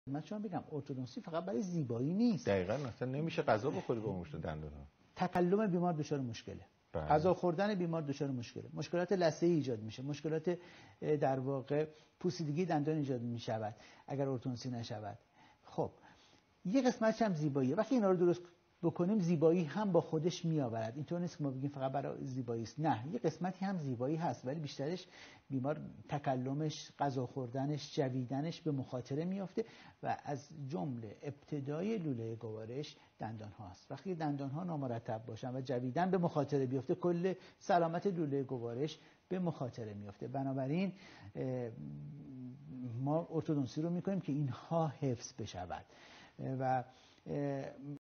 من شما بگم ارتودنسی فقط برای زیبایی نیست. دقیقاً مثلا نمیشه غذا بخوری با مشت دندون‌ها. تکلم بیمار دچار مشکله. غذا خوردن بیمار دچار مشکله. مشکلات لثه‌ای ایجاد میشه. مشکلات در واقع پوسیدگی دندان ایجاد میشود اگر ارتودنسی نشود. خب یه قسمتش هم زیباییه. وقتی اینا رو درست بکنیم زیبایی هم با خودش میآورد. اینطور نیست که ما بگیم فقط برای زیبایی است. نه، یه قسمتی هم زیبایی هست ولی بیشترش بیمار تکلمش، غذا خوردنش، جویدنش به مخاطره میافته و از جمله ابتدای لوله گوارش دندان هاست. وقتی دندان ها نامرتب باشن و جویدن به مخاطره بیفته کل سلامت لوله گوارش به مخاطره میفته. بنابراین ما ارتودنسی رو میکنیم که اینها حفظ بشود و